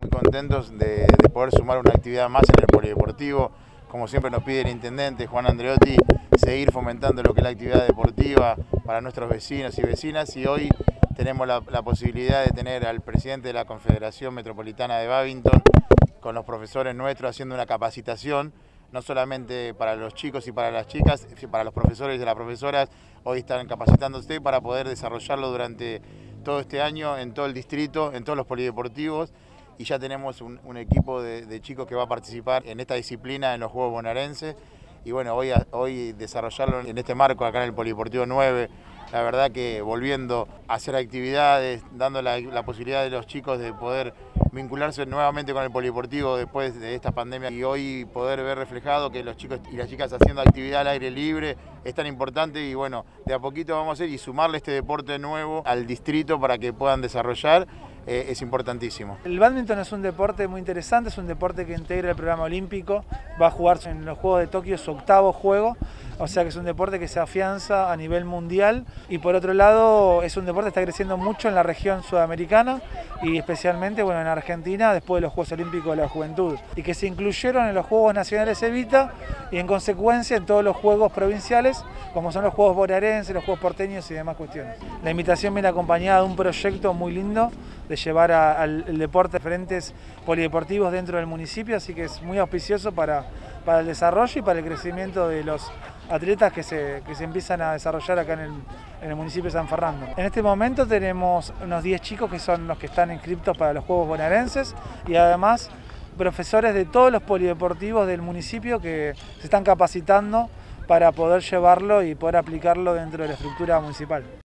Muy contentos de poder sumar una actividad más en el polideportivo. Como siempre nos pide el intendente Juan Andreotti, seguir fomentando lo que es la actividad deportiva para nuestros vecinos y vecinas, y hoy tenemos la posibilidad de tener al presidente de la Confederación Metropolitana de Bádminton con los profesores nuestros haciendo una capacitación, no solamente para los chicos y para las chicas, para los profesores y las profesoras. Hoy están capacitándose para poder desarrollarlo durante todo este año en todo el distrito, en todos los polideportivos, y ya tenemos un equipo de chicos que va a participar en esta disciplina en los Juegos Bonaerenses. Y bueno, hoy desarrollarlo en este marco acá en el Polideportivo 9, la verdad que volviendo a hacer actividades, dando la posibilidad de los chicos de poder vincularse nuevamente con el polideportivo después de esta pandemia, y hoy poder ver reflejado que los chicos y las chicas haciendo actividad al aire libre es tan importante. Y bueno, de a poquito vamos a hacer y sumarle este deporte nuevo al distrito para que puedan desarrollar. Es importantísimo. El bádminton es un deporte muy interesante, es un deporte que integra el programa olímpico, va a jugarse en los Juegos de Tokio su 8º juego, o sea que es un deporte que se afianza a nivel mundial, y por otro lado es un deporte que está creciendo mucho en la región sudamericana y especialmente en Argentina después de los Juegos Olímpicos de la Juventud, y que se incluyeron en los Juegos Nacionales Evita y en consecuencia en todos los Juegos provinciales, como son los Juegos bonaerenses, los Juegos porteños y demás cuestiones. La invitación viene acompañada de un proyecto muy lindo de llevar al deporte a diferentes polideportivos dentro del municipio, así que es muy auspicioso para el desarrollo y para el crecimiento de los atletas que se empiezan a desarrollar acá en el municipio de San Fernando. En este momento tenemos unos 10 chicos que son los que están inscriptos para los Juegos Bonaerenses, y además profesores de todos los polideportivos del municipio que se están capacitando para poder llevarlo y poder aplicarlo dentro de la estructura municipal.